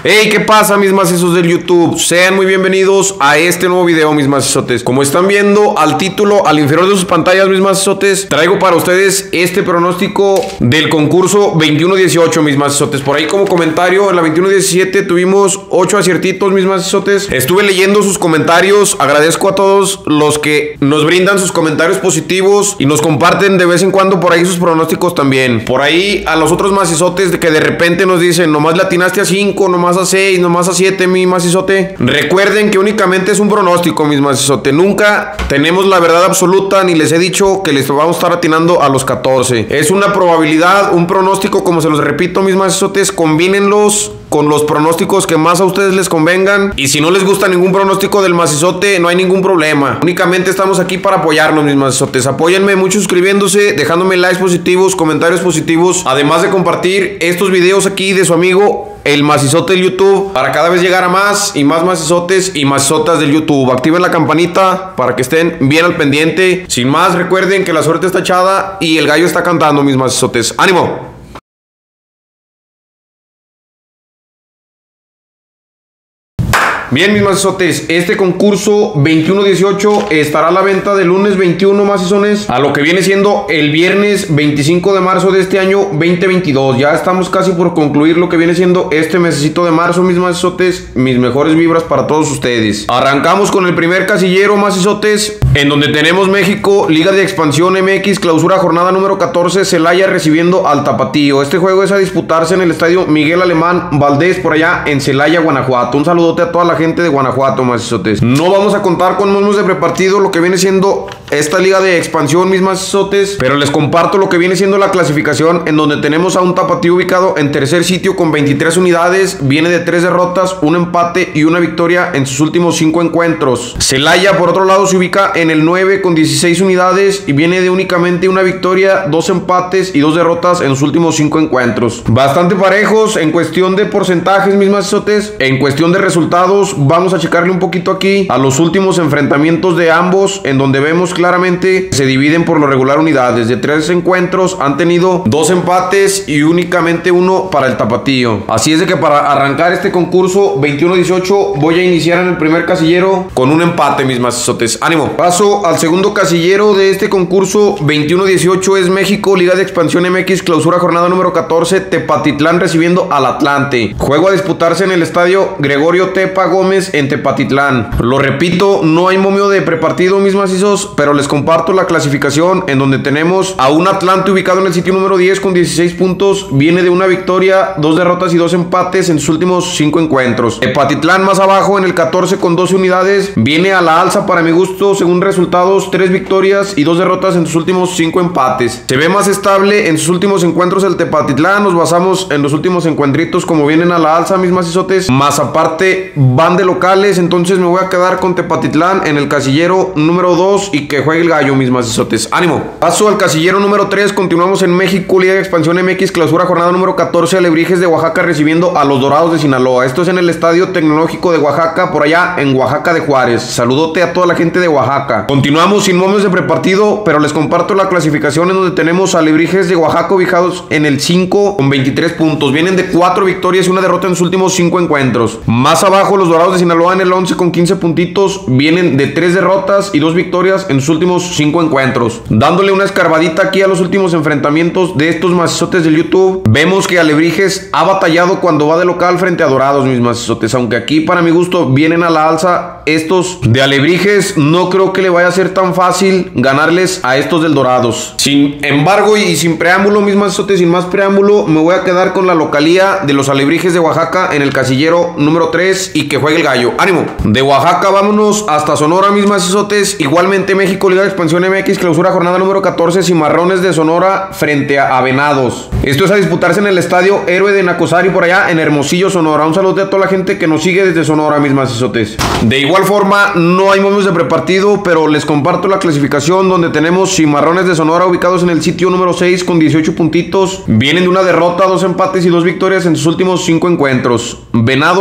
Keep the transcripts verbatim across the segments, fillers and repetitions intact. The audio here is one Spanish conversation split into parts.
Hey, ¿qué pasa, mis macizos del YouTube? Sean muy bienvenidos a este nuevo video, mis macizotes. Como están viendo al título, al inferior de sus pantallas, mis macizotes, traigo para ustedes este pronóstico del concurso veintiuno dieciocho, mis macizotes. Por ahí como comentario, en la veintiuno diecisiete tuvimos ocho aciertitos, mis macizotes. Estuve leyendo sus comentarios, agradezco a todos los que nos brindan sus comentarios positivos y nos comparten de vez en cuando por ahí sus pronósticos también. Por ahí a los otros macizotes de que de repente nos dicen, nomás le atinaste a cinco, nomás a seis, nomás a siete, mi macizote. Recuerden que únicamente es un pronóstico, mis macizote. Nunca tenemos la verdad absoluta, ni les he dicho que les vamos a estar atinando a los catorce. Es una probabilidad, un pronóstico, como se los repito, mis macizotes. Combínenlos con los pronósticos que más a ustedes les convengan. Y si no les gusta ningún pronóstico del macizote, no hay ningún problema. Únicamente estamos aquí para apoyarnos, mis macizotes. Apóyenme mucho suscribiéndose, dejándome likes positivos, comentarios positivos. Además de compartir estos videos aquí de su amigo el macizote del YouTube, para cada vez llegar a más y más macizotes y macizotas del YouTube. Activen la campanita para que estén bien al pendiente. Sin más, recuerden que la suerte está echada y el gallo está cantando, mis macizotes. ¡Ánimo! Bien, mis macizotes, este concurso veintiuno dieciocho estará a la venta del lunes veintiuno, macizones, a lo que viene siendo el viernes veinticinco de marzo de este año veinte veintidós. Ya estamos casi por concluir lo que viene siendo este mesecito de marzo, mis macizotes. Mis mejores vibras para todos ustedes. Arrancamos con el primer casillero, macizotes, en donde tenemos México, Liga de Expansión M X, clausura jornada número catorce, Celaya recibiendo al Tapatío. Este juego es a disputarse en el estadio Miguel Alemán Valdés, por allá en Celaya, Guanajuato. Un saludote a toda la gente de Guanajuato, macizotes. No vamos a contar con momos de prepartido, lo que viene siendo esta liga de expansión, mis macizotes, pero les comparto lo que viene siendo la clasificación, en donde tenemos a un Tapatío ubicado en tercer sitio con veintitrés unidades, viene de tres derrotas, un empate y una victoria en sus últimos cinco encuentros. Celaya, por otro lado, se ubica en el nueve con dieciséis unidades y viene de únicamente una victoria, dos empates y dos derrotas en sus últimos cinco encuentros. Bastante parejos en cuestión de porcentajes, mis macizotes. En cuestión de resultados, vamos a checarle un poquito aquí a los últimos enfrentamientos de ambos, en donde vemos claramente se dividen por lo regular unidades. De tres encuentros han tenido dos empates y únicamente uno para el Tapatío. Así es de que para arrancar este concurso veintiuno dieciocho voy a iniciar en el primer casillero con un empate, mis macizotes. ¡Ánimo! Paso al segundo casillero de este concurso veintiuno dieciocho. Es México, Liga de Expansión M X, clausura jornada número catorce, Tepatitlán recibiendo al Atlante. Juego a disputarse en el estadio Gregorio Tepa Gómez en Tepatitlán. Lo repito, no hay momio de prepartido, mis macizos, pero les comparto la clasificación, en donde tenemos a un Atlante ubicado en el sitio número diez con dieciséis puntos, viene de una victoria, dos derrotas y dos empates en sus últimos cinco encuentros. Tepatitlán más abajo en el catorce con doce unidades, viene a la alza para mi gusto, según resultados, tres victorias y dos derrotas en sus últimos cinco empates. Se ve más estable en sus últimos encuentros el Tepatitlán, nos basamos en los últimos encuentritos como vienen a la alza, mis macizotes, más aparte van de locales, entonces me voy a quedar con Tepatitlán en el casillero número dos y que juegue el gallo, mis macizotes. ¡Ánimo! Paso al casillero número tres, continuamos en México, Liga de Expansión M X, clausura jornada número catorce, Alebrijes de Oaxaca recibiendo a los Dorados de Sinaloa. Esto es en el Estadio Tecnológico de Oaxaca, por allá en Oaxaca de Juárez. Saludote a toda la gente de Oaxaca. Continuamos sin momios de prepartido, pero les comparto la clasificación, en donde tenemos a Alebrijes de Oaxaca ubicados en el cinco con veintitrés puntos. Vienen de cuatro victorias y una derrota en sus últimos cinco encuentros. Más abajo los Dorados de Sinaloa en el once con quince puntitos, vienen de tres derrotas y dos victorias en sus últimos cinco encuentros. Dándole una escarbadita aquí a los últimos enfrentamientos de estos macizotes del YouTube, vemos que Alebrijes ha batallado cuando va de local frente a Dorados, mis macizotes, aunque aquí para mi gusto vienen a la alza estos de Alebrijes. No creo que le vaya a ser tan fácil ganarles a estos del Dorados. Sin embargo y sin preámbulo, mis macizotes, sin más preámbulo, me voy a quedar con la localía de los Alebrijes de Oaxaca en el casillero número tres y que juegue el gallo. ¡Ánimo! De Oaxaca vámonos hasta Sonora, mis macizotes. Igualmente México, Liga de Expansión M X, clausura jornada número catorce, Cimarrones de Sonora frente a Venados. Esto es a disputarse en el estadio Héroe de Nacosari, por allá en Hermosillo, Sonora. Un saludo a toda la gente que nos sigue desde Sonora, mis macizotes. De igual forma, no hay momios de prepartido, pero les comparto la clasificación, donde tenemos Cimarrones de Sonora ubicados en el sitio número seis con dieciocho puntitos. Vienen de una derrota, dos empates y dos victorias en sus últimos cinco encuentros. Venados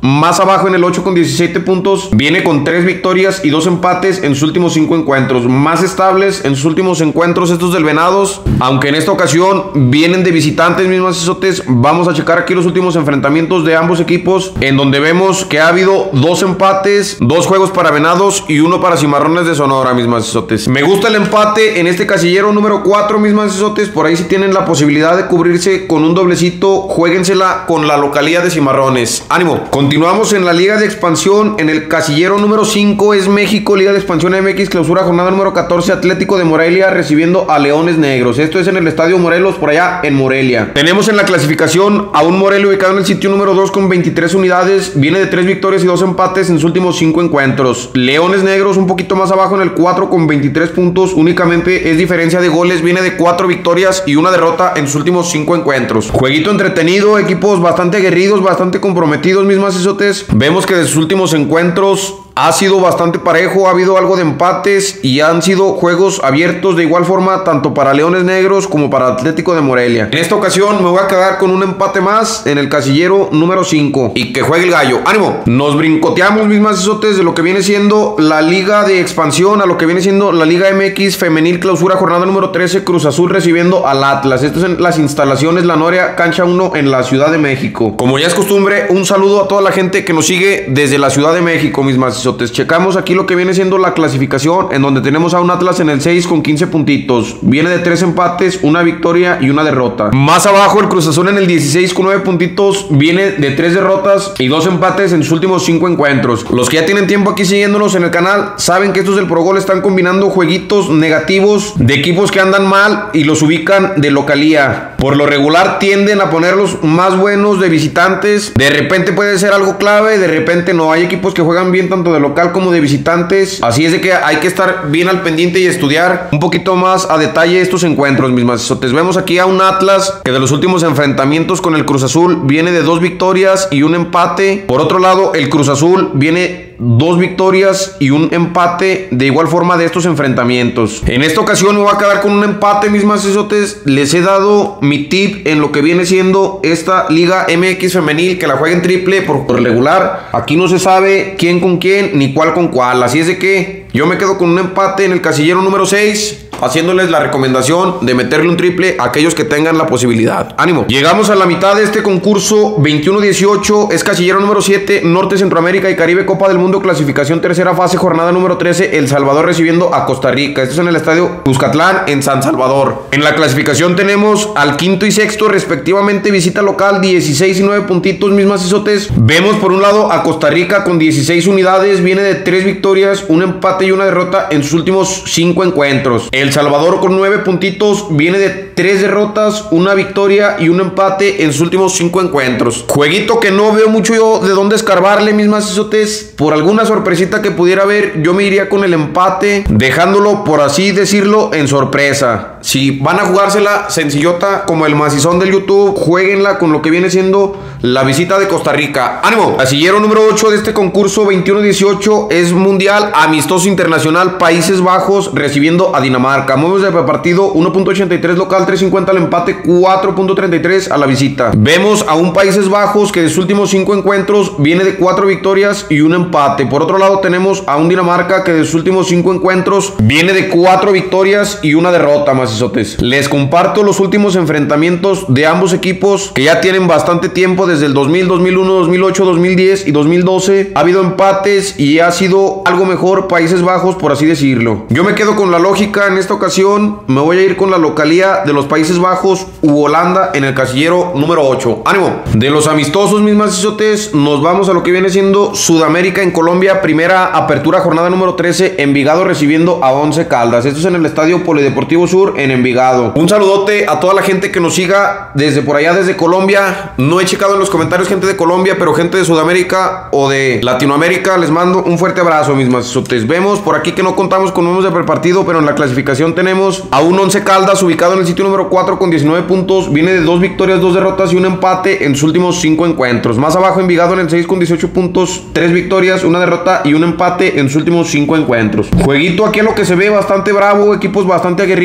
Más abajo en el ocho con diecisiete puntos viene con tres victorias y dos empates en sus últimos cinco encuentros. Más estables en sus últimos encuentros estos del Venados, aunque en esta ocasión vienen de visitantes, mis macizotes. Vamos a checar aquí los últimos enfrentamientos de ambos equipos, en donde vemos que ha habido dos empates, dos juegos para Venados y uno para Cimarrones de Sonora, mis macizotes. Me gusta el empate en este casillero número cuatro, mis macizotes. Por ahí si tienen la posibilidad de cubrirse con un doblecito, juéguensela con la localidad de Cimarrones. ¡Ánimo! Continuamos en la Liga de Expansión. En el casillero número cinco es México, Liga de Expansión M X, clausura jornada número catorce, Atlético de Morelia recibiendo a Leones Negros. Esto es en el Estadio Morelos, por allá en Morelia. Tenemos en la clasificación a un Morelia ubicado en el sitio número dos con veintitrés unidades. Viene de tres victorias y dos empates en sus últimos cinco encuentros. Leones Negros un poquito más abajo en el cuatro con veintitrés puntos. Únicamente es diferencia de goles. Viene de cuatro victorias y una derrota en sus últimos cinco encuentros. Jueguito entretenido, equipos bastante aguerridos, bastante comprometidos, mis macizotes. Vemos que de sus últimos encuentros ha sido bastante parejo, ha habido algo de empates y han sido juegos abiertos de igual forma tanto para Leones Negros como para Atlético de Morelia. En esta ocasión me voy a quedar con un empate más en el casillero número cinco y que juegue el gallo. ¡Ánimo! Nos brincoteamos, mis macizotes, de lo que viene siendo la Liga de Expansión a lo que viene siendo la Liga M X Femenil, clausura jornada número trece, Cruz Azul recibiendo al Atlas. Esto es en las instalaciones La Noria, cancha uno en la Ciudad de México. Como ya es costumbre, un saludo a toda la gente que nos sigue desde la Ciudad de México, mis macizotes. Checamos aquí lo que viene siendo la clasificación, en donde tenemos a un Atlas en el seis con quince puntitos. Viene de tres empates, una victoria y una derrota. Más abajo el Cruz Azul en el dieciséis con nueve puntitos. Viene de tres derrotas y dos empates en sus últimos cinco encuentros. Los que ya tienen tiempo aquí siguiéndonos en el canal saben que estos del Pro Gol están combinando jueguitos negativos de equipos que andan mal y los ubican de localía. Por lo regular tienden a ponerlos más buenos de visitantes. De repente puede ser algo clave, de repente no. Hay equipos que juegan bien tanto de local como de visitantes, así es de que hay que estar bien al pendiente y estudiar un poquito más a detalle estos encuentros, mis macizotes. Vemos aquí a un Atlas que de los últimos enfrentamientos con el Cruz Azul viene de dos victorias y un empate. Por otro lado, el Cruz Azul viene dos victorias y un empate de igual forma de estos enfrentamientos. En esta ocasión me voy a quedar con un empate, mis macizotes. Les he dado mi tip en lo que viene siendo esta Liga M X Femenil, que la jueguen triple por, por regular. Aquí no se sabe quién con quién ni cuál con cuál, así es de que yo me quedo con un empate en el casillero número seis, haciéndoles la recomendación de meterle un triple a aquellos que tengan la posibilidad. ¡Ánimo! Llegamos a la mitad de este concurso veintiuno dieciocho, es casillero número siete, Norte, Centroamérica y Caribe, Copa del Mundo, clasificación tercera fase, jornada número trece, El Salvador recibiendo a Costa Rica. Esto es en el estadio Cuscatlán, en San Salvador. En la clasificación tenemos al quinto y sexto respectivamente, visita local, dieciséis y nueve puntitos, mis macizotes. Vemos por un lado a Costa Rica con dieciséis unidades, viene de tres victorias, un empate y una derrota en sus últimos cinco encuentros. El Salvador con nueve puntitos, viene de tres derrotas, una victoria y un empate en sus últimos cinco encuentros. Jueguito que no veo mucho yo de dónde escarbarle, mis macizotes. Por alguna sorpresita que pudiera haber, yo me iría con el empate, dejándolo, por así decirlo, en sorpresa. Si van a jugársela sencillota como el macizón del YouTube, jueguenla con lo que viene siendo la visita de Costa Rica. ¡Ánimo! Casillero número ocho de este concurso veintiuno dieciocho es Mundial Amistoso Internacional Países Bajos recibiendo a Dinamarca. Movemos de partido uno punto ochenta y tres local, tres cincuenta al empate, cuatro punto treinta y tres a la visita. Vemos a un Países Bajos que de sus últimos cinco encuentros viene de cuatro victorias y un empate. Por otro lado tenemos a un Dinamarca que de sus últimos cinco encuentros viene de cuatro victorias y una derrota, macizotes. Les comparto los últimos enfrentamientos de ambos equipos que ya tienen bastante tiempo, desde el dos mil, dos mil uno, dos mil ocho, dos mil diez y dos mil doce. Ha habido empates y ha sido algo mejor Países Bajos, por así decirlo. Yo me quedo con la lógica en esta ocasión, me voy a ir con la localía de los Países Bajos u Holanda en el casillero número ocho. ¡Ánimo! De los amistosos, mis macizotes, nos vamos a lo que viene siendo Sudamérica en Colombia, primera apertura, jornada número trece, Envigado recibiendo a Once Caldas. Esto es en el Estadio Polideportivo Sur en Envigado. Un saludote a toda la gente que nos siga desde por allá, desde Colombia. No he checado en los comentarios gente de Colombia, pero gente de Sudamérica o de Latinoamérica, les mando un fuerte abrazo, mis macizotes. Vemos por aquí que no contamos con números de prepartido, pero en la clasificación tenemos a un Once Caldas ubicado en el sitio número cuatro con diecinueve puntos, viene de dos victorias, dos derrotas y un empate en sus últimos cinco encuentros. Más abajo Envigado en el seis con dieciocho puntos, tres victorias, una derrota y un empate en sus últimos cinco encuentros. Jueguito aquí a lo que se ve bastante bravo, equipos bastante aguerridos para ser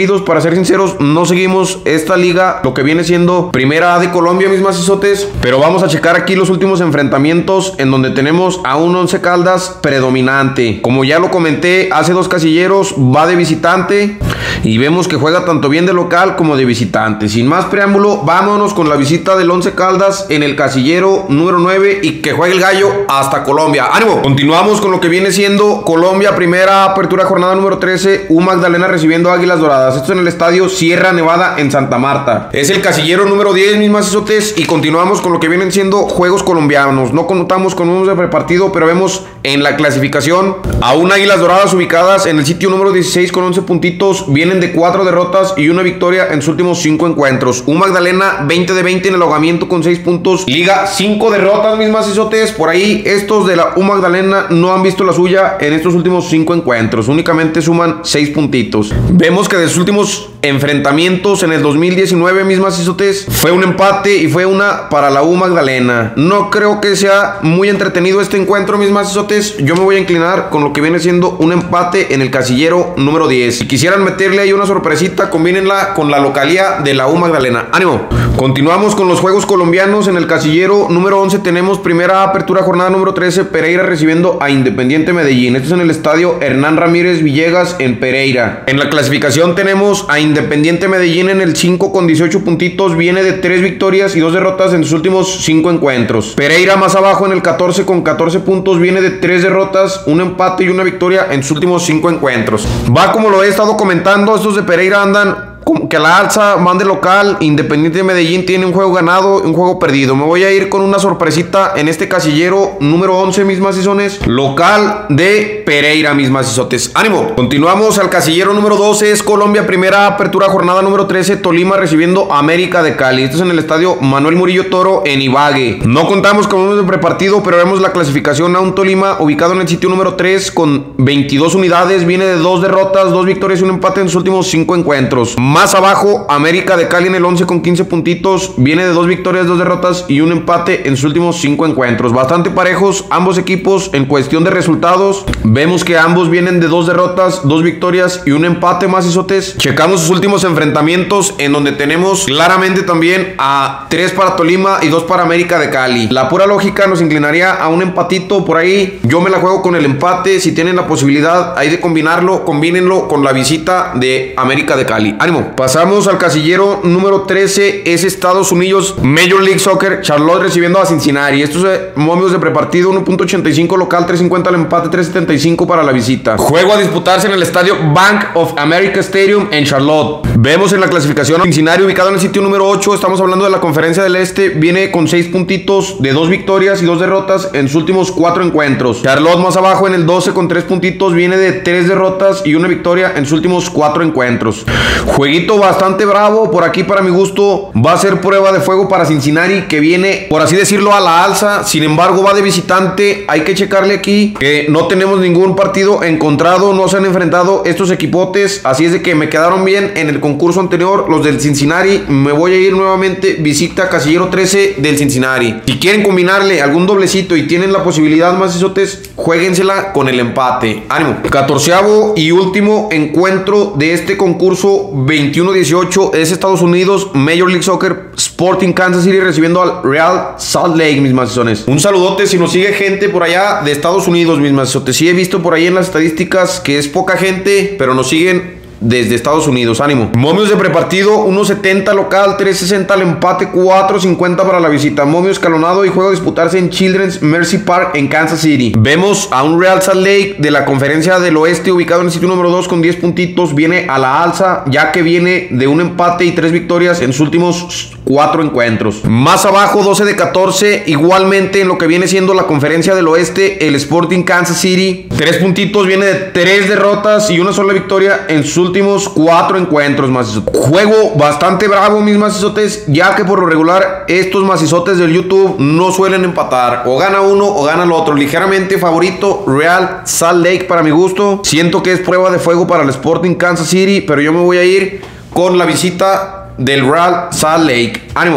ser sinceros, no seguimos esta liga, lo que viene siendo Primera A de Colombia, mis macizotes. Pero vamos a checar aquí los últimos enfrentamientos en donde tenemos a un Once Caldas predominante. Como ya lo comenté hace dos casilleros, va de visitante y vemos que juega tanto bien de local como de visitante. Sin más preámbulo, vámonos con la visita del Once Caldas en el casillero número nueve y que juegue el gallo hasta Colombia. ¡Ánimo! Continuamos con lo que viene siendo Colombia, primera apertura, jornada número trece. U Magdalena recibiendo Águilas Doradas. Esto en el estadio Sierra Nevada en Santa Marta. Es el casillero número diez, mis macizotes. Y continuamos con lo que vienen siendo juegos colombianos. No contamos con números de prepartido, pero vemos en la clasificación a un Águilas Doradas ubicadas en el sitio número dieciséis con once puntitos. Vienen de cuatro derrotas y una victoria en sus últimos cinco encuentros. U Magdalena veinte de veinte en el ahogamiento con seis puntos. Liga cinco derrotas, mis macizotes. Por ahí estos de la U Magdalena no han visto la suya en estos últimos cinco encuentros. Únicamente suman seis puntitos. Vemos que de sus últimos enfrentamientos en el dos mil diecinueve, mis macizotes, fue un empate y fue una para la U Magdalena. No creo que sea muy entretenido este encuentro, mis macizotes. Yo me voy a inclinar con lo que viene siendo un empate en el casillero número diez. Si quisieran meterle ahí una sorpresita, combínenla con la localía de la U Magdalena. ¡Ánimo! Continuamos con los juegos colombianos. En el casillero número once tenemos primera apertura, jornada número trece, Pereira recibiendo a Independiente Medellín. Esto es en el estadio Hernán Ramírez Villegas en Pereira. En la clasificación tenemos a Independiente Medellín en el cinco con dieciocho puntitos. Viene de tres victorias y dos derrotas en sus últimos cinco encuentros. Pereira más abajo en el catorce con catorce puntos. Viene de tres derrotas, un empate y una victoria en sus últimos cinco encuentros. Va como lo he estado comentando. Estos de Pereira andan como que a la alza, van de local. Independiente de Medellín tiene un juego ganado y un juego perdido. Me voy a ir con una sorpresita en este casillero número once, mis macizones. Local de Pereira, mis macizotes. ¡Ánimo! Continuamos al casillero número doce. Es Colombia, primera apertura, jornada número trece. Tolima recibiendo a América de Cali. Esto es en el estadio Manuel Murillo Toro en Ibagué. No contamos con números de prepartido, pero vemos la clasificación a un Tolima ubicado en el sitio número tres con veintidós unidades. Viene de dos derrotas, dos victorias y un empate en sus últimos cinco encuentros. Más abajo, América de Cali en el once con quince puntitos. Viene de dos victorias, dos derrotas y un empate en sus últimos cinco encuentros. Bastante parejos ambos equipos en cuestión de resultados. Vemos que ambos vienen de dos derrotas, dos victorias y un empate, macizotes. Checamos sus últimos enfrentamientos en donde tenemos claramente también a tres para Tolima y dos para América de Cali. La pura lógica nos inclinaría a un empatito por ahí. Yo me la juego con el empate. Si tienen la posibilidad ahí de combinarlo, combínenlo con la visita de América de Cali. ¡Ánimo! Pasamos al casillero número trece. Es Estados Unidos Major League Soccer, Charlotte recibiendo a Cincinnati. Estos eh, momios de prepartido: uno punto ochenta y cinco local, tres cincuenta al empate, tres setenta y cinco para la visita. Juego a disputarse en el estadio Bank of America Stadium en Charlotte. Vemos en la clasificación a Cincinnati ubicado en el sitio número ocho. Estamos hablando de la Conferencia del Este. Viene con seis puntitos, de dos victorias y dos derrotas en sus últimos cuatro encuentros. Charlotte más abajo en el doce con tres puntitos. Viene de tres derrotas y una victoria en sus últimos cuatro encuentros. Jueguito bastante bravo por aquí, para mi gusto. Va a ser prueba de fuego para Cincinnati, que viene, por así decirlo, a la alza. Sin embargo, va de visitante. Hay que checarle aquí que no tenemos ningún partido encontrado. No se han enfrentado estos equipotes. Así es de que me quedaron bien en el concurso anterior los del Cincinnati. Me voy a ir nuevamente visita casillero trece del Cincinnati. Si quieren combinarle algún doblecito y tienen la posibilidad, macizotes, jueguensela con el empate. ¡Ánimo! Catorceavo y último encuentro de este concurso veintiuno dieciocho es Estados Unidos Major League Soccer, Sporting Kansas City recibiendo al Real Salt Lake, mis macizones. Un saludote si nos sigue gente por allá de Estados Unidos, mis macizotes. Sí he visto por ahí en las estadísticas que es poca gente, pero nos siguen desde Estados Unidos. ¡Ánimo! Momios de prepartido: uno setenta local, tres sesenta al empate, cuatro cincuenta para la visita. Momio escalonado y juego a disputarse en Children's Mercy Park en Kansas City. Vemos a un Real Salt Lake de la Conferencia del Oeste ubicado en el sitio número dos con diez puntitos. Viene a la alza ya que viene de un empate y tres victorias en sus últimos cuatro encuentros. Más abajo, doce de catorce, igualmente en lo que viene siendo la Conferencia del Oeste, el Sporting Kansas City. tres puntitos, viene de tres derrotas y una sola victoria en sus últimos cuatro encuentros, macizotes. Juego bastante bravo, mis macizotes, ya que por lo regular estos macizotes del YouTube no suelen empatar. O gana uno o gana el otro. Ligeramente favorito Real Salt Lake para mi gusto. Siento que es prueba de fuego para el Sporting Kansas City, pero yo me voy a ir con la visita del Real Salt Lake. ¡Ánimo!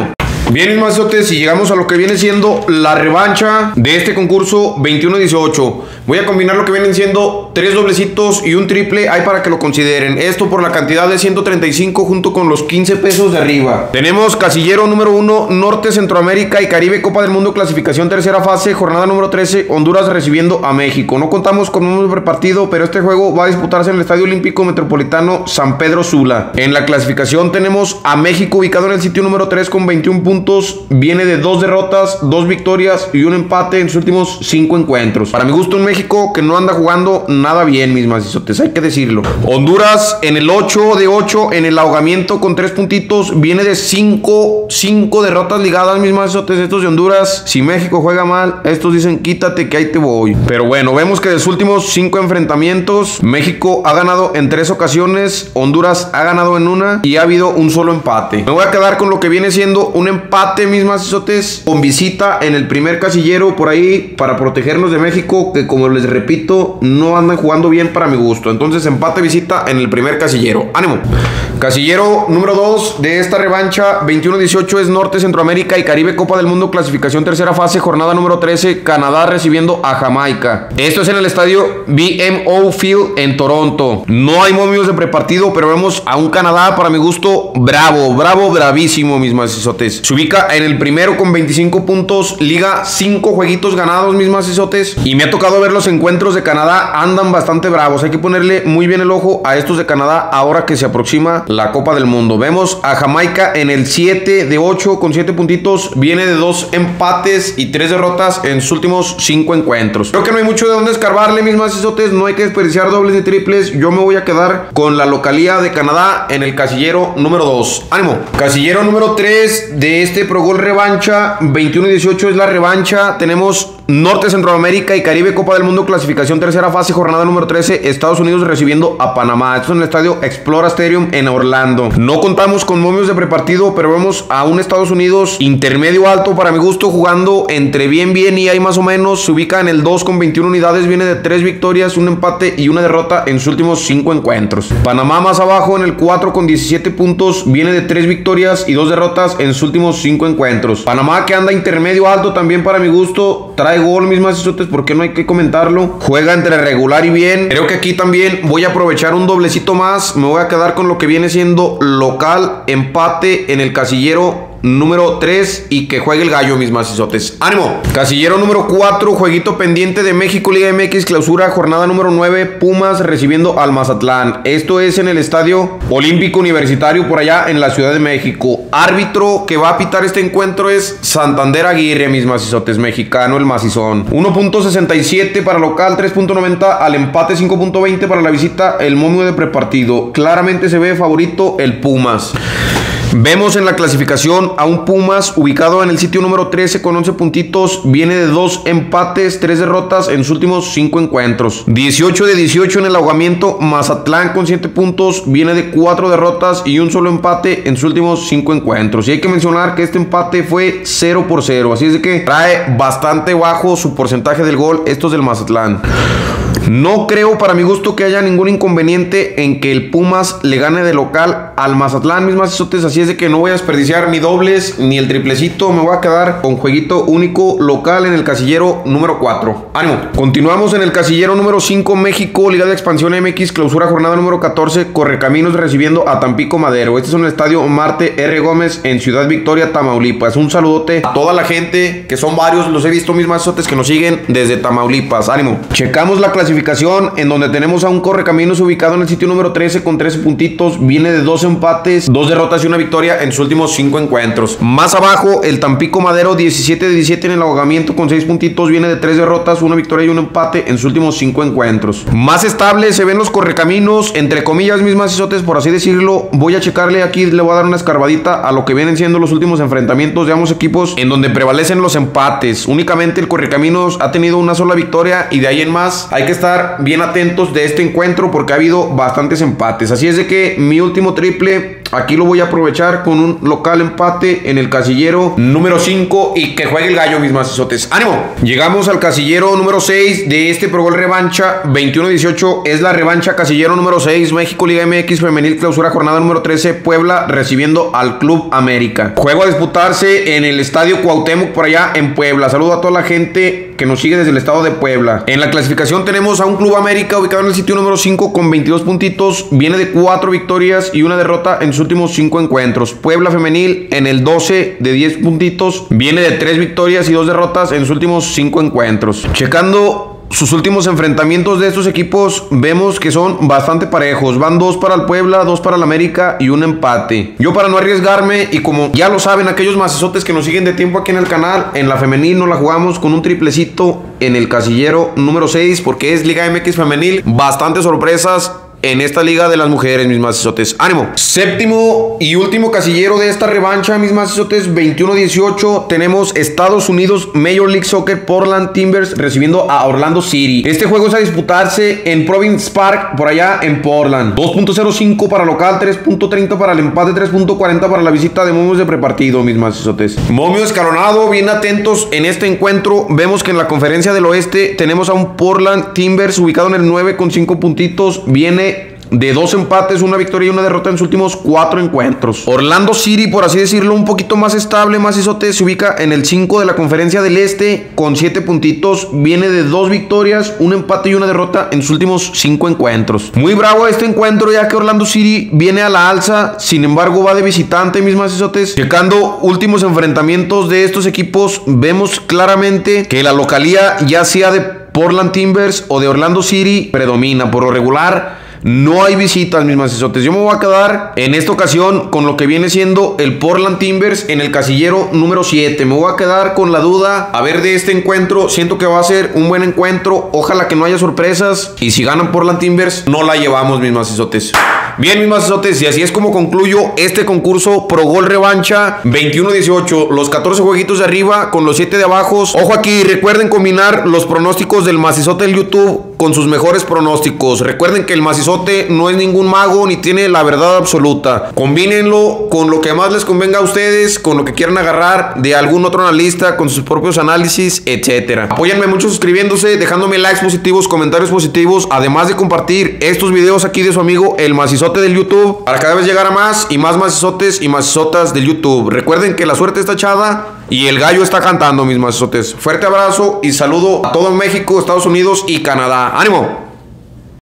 Bien, mis mazotes, y llegamos a lo que viene siendo la revancha de este concurso veintiuno dieciocho. Voy a combinar lo que vienen siendo tres doblecitos y un triple ahí para que lo consideren. Esto por la cantidad de ciento treinta y cinco junto con los quince pesos de arriba. Tenemos casillero número uno, Norte, Centroamérica y Caribe, Copa del Mundo, clasificación tercera fase, jornada número trece, Honduras recibiendo a México. No contamos con un número partido, pero este juego va a disputarse en el Estadio Olímpico Metropolitano San Pedro Sula. En la clasificación tenemos a México ubicado en el sitio número tres con veintiún puntos. Viene de dos derrotas, dos victorias y un empate en sus últimos cinco encuentros. Para mi gusto, un México que no anda jugando nada bien, mis macizotes, hay que decirlo. Honduras en el ocho de ocho en el ahogamiento con tres puntitos. Viene de cinco, cinco derrotas ligadas, mis macizotes, estos de Honduras. Si México juega mal, estos dicen quítate que ahí te voy. Pero bueno, vemos que de sus últimos cinco enfrentamientos, México ha ganado en tres ocasiones, Honduras ha ganado en una y ha habido un solo empate. Me voy a quedar con lo que viene siendo un empate, mis macizotes, con visita en el primer casillero por ahí para protegernos de México, que como les repito, no andan jugando bien para mi gusto. Entonces empate visita en el primer casillero. ¡Ánimo! Casillero número dos de esta revancha veintiuno dieciocho es Norte, Centroamérica y Caribe, Copa del Mundo, clasificación tercera fase, jornada número trece, Canadá recibiendo a Jamaica. Esto es en el estadio B M O Field en Toronto. No hay momios de prepartido, pero vemos a un Canadá para mi gusto bravo, bravo, bravísimo, mis macizotes. Se ubica en el primero con veinticinco puntos, liga cinco jueguitos ganados, mis macizotes, y me ha tocado ver los encuentros de Canadá, andan bastante bravos. Hay que ponerle muy bien el ojo a estos de Canadá ahora que se aproxima la Copa del Mundo. Vemos a Jamaica en el siete de ocho con siete puntitos, viene de dos empates y tres derrotas en sus últimos cinco encuentros. Creo que no hay mucho de dónde escarbarle, mis macizotes, no hay que desperdiciar dobles ni triples. Yo me voy a quedar con la localía de Canadá en el casillero número dos. ¡Ánimo! Casillero número tres de este Pro Gol revancha veintiuno dieciocho es la revancha. Tenemos Norte, Centroamérica y Caribe, Copa del Mundo, clasificación tercera fase, jornada número trece, Estados Unidos recibiendo a Panamá. Esto es en el estadio Explora Stadium en Orlando. No contamos con momios de prepartido, pero vemos a un Estados Unidos intermedio alto para mi gusto, jugando entre bien bien y ahí más o menos. Se ubica en el dos con veintiuna unidades, viene de tres victorias, un empate y una derrota en sus últimos cinco encuentros. Panamá más abajo en el cuatro con diecisiete puntos, viene de tres victorias y dos derrotas en sus últimos cinco encuentros. Panamá, que anda intermedio alto también para mi gusto, trae gol, mis macizotes, porque no hay que comentarlo. Juega entre regular y bien. Creo que aquí también voy a aprovechar un doblecito más. Me voy a quedar con lo que viene siendo local, empate en el casillero número tres y que juegue el gallo, mis macizotes. ¡Ánimo! Casillero número cuatro, jueguito pendiente de México, Liga M X, clausura, jornada número nueve, Pumas recibiendo al Mazatlán. Esto es en el Estadio Olímpico Universitario por allá en la Ciudad de México. Árbitro que va a pitar este encuentro es Santander Aguirre, mis macizotes, mexicano el macizón. uno punto sesenta y siete para local, tres punto noventa al empate, cinco punto veinte para la visita, el momio de prepartido. Claramente se ve favorito el Pumas. Vemos en la clasificación a un Pumas ubicado en el sitio número trece con once puntitos, viene de dos empates, tres derrotas en sus últimos cinco encuentros. dieciocho de dieciocho en el ahogamiento, Mazatlán con siete puntos, viene de cuatro derrotas y un solo empate en sus últimos cinco encuentros. Y hay que mencionar que este empate fue cero por cero, así es de que trae bastante bajo su porcentaje del gol estos del Mazatlán. No creo, para mi gusto, que haya ningún inconveniente en que el Pumas le gane de local al Mazatlán, mis macizotes, así es de que no voy a desperdiciar ni dobles ni el triplecito. Me voy a quedar con jueguito único local en el casillero número cuatro. ¡Ánimo! Continuamos en el casillero número cinco, México, Liga de Expansión M X, clausura, jornada número catorce, Correcaminos recibiendo a Tampico Madero. Este es en el estadio Marte R. Gómez en Ciudad Victoria, Tamaulipas. Un saludote a toda la gente, que son varios, los he visto, mis macizotes, que nos siguen desde Tamaulipas. ¡Ánimo! Checamos la clasificación en donde tenemos a un Correcaminos ubicado en el sitio número trece con trece puntitos, viene de dos empates, dos derrotas y una victoria en sus últimos cinco encuentros. Más abajo, el Tampico Madero, diecisiete de diecisiete en el ahogamiento con seis puntitos, viene de tres derrotas, una victoria y un empate en sus últimos cinco encuentros. Más estable se ven los Correcaminos, entre comillas, mis macizotes, por así decirlo. Voy a checarle aquí, le voy a dar una escarbadita a lo que vienen siendo los últimos enfrentamientos de ambos equipos, en donde prevalecen los empates. Únicamente el Correcaminos ha tenido una sola victoria y de ahí en más hay que estar bien atentos de este encuentro porque ha habido bastantes empates. Así es de que mi último triple Aquí lo voy a aprovechar con un local empate en el casillero número cinco y que juegue el gallo, mis macizotes. ¡Ánimo! Llegamos al casillero número seis de este Pro Gol Revancha veintiuno dieciocho. Es la revancha casillero número seis, México Liga M X Femenil Clausura jornada número trece, Puebla recibiendo al Club América. Juego a disputarse en el Estadio Cuauhtémoc por allá en Puebla. Saludo a toda la gente que nos sigue desde el estado de Puebla. En la clasificación tenemos a un Club América ubicado en el sitio número cinco con veintidós puntitos. Viene de cuatro victorias y una derrota en sus últimos cinco encuentros. Puebla Femenil en el doce de diez puntitos. Viene de tres victorias y dos derrotas en sus últimos cinco encuentros. Checando sus últimos enfrentamientos de estos equipos, vemos que son bastante parejos. Van dos para el Puebla, dos para el América y un empate. Yo, para no arriesgarme, y como ya lo saben aquellos macizotes que nos siguen de tiempo aquí en el canal, en la femenil nos la jugamos con un triplecito en el casillero número seis, porque es Liga M X Femenil. Bastantes sorpresas en esta liga de las mujeres, mis macizotes. ¡Ánimo! Séptimo y último casillero de esta revancha, mis macizotes, veintiuno dieciocho. Tenemos Estados Unidos Major League Soccer, Portland Timbers recibiendo a Orlando City. Este juego es a disputarse en Province Park, por allá en Portland. dos punto cero cinco para local, tres punto treinta para el empate, tres punto cuarenta para la visita de momios de prepartido, mis macizotes. Momio escalonado, bien atentos en este encuentro. Vemos que en la conferencia del oeste tenemos a un Portland Timbers ubicado en el nueve con cinco puntitos. Viene de dos empates, una victoria y una derrota en sus últimos cuatro encuentros. Orlando City, por así decirlo, un poquito más estable, macizote, se ubica en el cinco de la conferencia del este con siete puntitos. Viene de dos victorias, un empate y una derrota en sus últimos cinco encuentros. Muy bravo este encuentro, ya que Orlando City viene a la alza, sin embargo va de visitante, mis macizotes. Checando últimos enfrentamientos de estos equipos, vemos claramente que la localía, ya sea de Portland Timbers o de Orlando City, predomina. Por lo regular no hay visitas, mis macizotes. Yo me voy a quedar en esta ocasión con lo que viene siendo el Portland Timbers en el casillero número siete. Me voy a quedar con la duda a ver de este encuentro. Siento que va a ser un buen encuentro. Ojalá que no haya sorpresas. Y si ganan Portland Timbers, no la llevamos, mis macizotes. Bien, mis macizotes, y así es como concluyo este concurso Pro Gol Revancha veintiuno dieciocho. Los catorce jueguitos de arriba con los siete de abajo. Ojo aquí, recuerden combinar los pronósticos del macizote del YouTube con sus mejores pronósticos. Recuerden que el macizote no es ningún mago ni tiene la verdad absoluta. Combínenlo con lo que más les convenga a ustedes, con lo que quieran agarrar de algún otro analista, con sus propios análisis, etcétera. Apóyenme mucho suscribiéndose, dejándome likes positivos, comentarios positivos, además de compartir estos videos aquí de su amigo el macizote del YouTube, para cada vez llegar a más y más macizotes y macizotas del YouTube. Recuerden que la suerte está echada y el gallo está cantando, mis macizotes. Fuerte abrazo y saludo a todo México, Estados Unidos y Canadá. ¡Ánimo!